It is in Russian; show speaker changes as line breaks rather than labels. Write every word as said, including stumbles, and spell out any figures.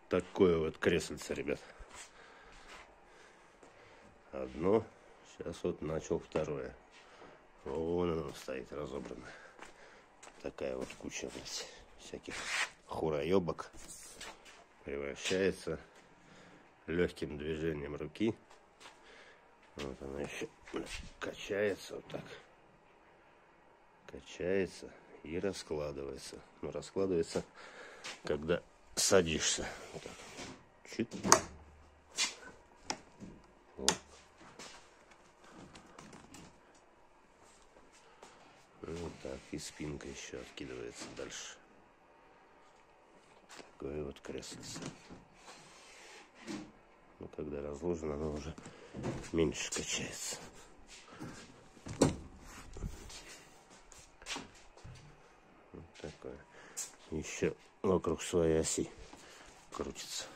такое вот креслице, ребят. Одно. Сейчас вот начал второе. Вон оно стоит разобрано. Такая вот куча, блядь, всяких хураебок. Превращается легким движением руки. Вот она еще качается вот так. Качается и раскладывается. Ну, раскладывается, когда садишься. Вот так. Чуть. Вот. Вот так. И спинка еще откидывается дальше. Такое вот креслице. Ну, когда разложено, оно уже меньше качается. Вот такое. Еще вокруг своей оси крутится.